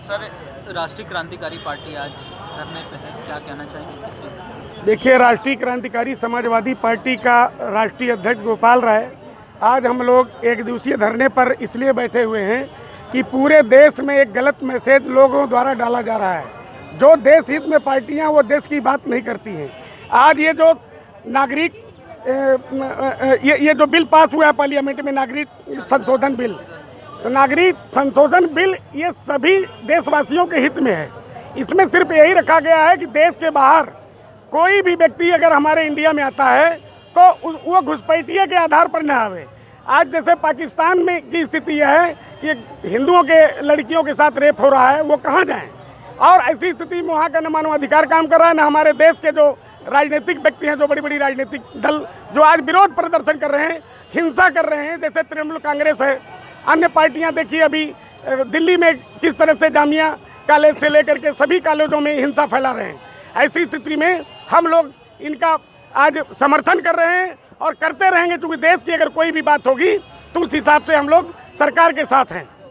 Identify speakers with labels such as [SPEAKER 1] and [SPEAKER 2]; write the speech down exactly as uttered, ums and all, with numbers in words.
[SPEAKER 1] Sir, राष्ट्रीय क्रांतिकारी party आज धरने पे है, क्या कहना चाहेंगे, किस लिए?
[SPEAKER 2] देखिए, राष्ट्रीय क्रांतिकारी समाजवादी पार्टी का राष्ट्रीय अध्यक्ष गोपाल राय, आज हम लोग एक दिवसीय धरने पर इसलिए बैठे हुए हैं कि पूरे देश में एक गलत मैसेज लोगों द्वारा डाला जा रहा है। जो देश हित में पार्टियां वो देश की बात नहीं करती हैं। आज ये जो नागरिक ये ये जो बिल पास हुआ है पार्लियामेंट में, नागरिक संशोधन बिल, तो नागरिक संशोधन बिल ये सभी देशवासियों के हित में है। इसमें सिर्फ यही रखा गया है कि देश के बाहर कोई भी व्यक्ति अगर हमारे इंडिया में आता है तो वो घुसपैठिए के आधार पर न आवे। आज जैसे पाकिस्तान में की स्थिति यह है कि हिंदुओं के लड़कियों के साथ रेप हो रहा है, वो कहाँ जाएं? और ऐसी स्थिति में वहाँ का न मानवाधिकार काम कर रहा है, न हमारे देश के जो राजनीतिक व्यक्ति हैं, जो बड़ी बड़ी राजनीतिक दल जो आज विरोध प्रदर्शन कर रहे हैं, हिंसा कर रहे हैं, जैसे तृणमूल कांग्रेस है, अन्य पार्टियां देखिए अभी दिल्ली में किस तरह से जामिया कॉलेज से लेकर के सभी कॉलेजों में हिंसा फैला रहे हैं। ऐसी स्थिति में हम लोग इनका आज समर्थन कर रहे हैं और करते रहेंगे, क्योंकि देश की अगर कोई भी बात होगी तो उस हिसाब से हम लोग सरकार के साथ हैं।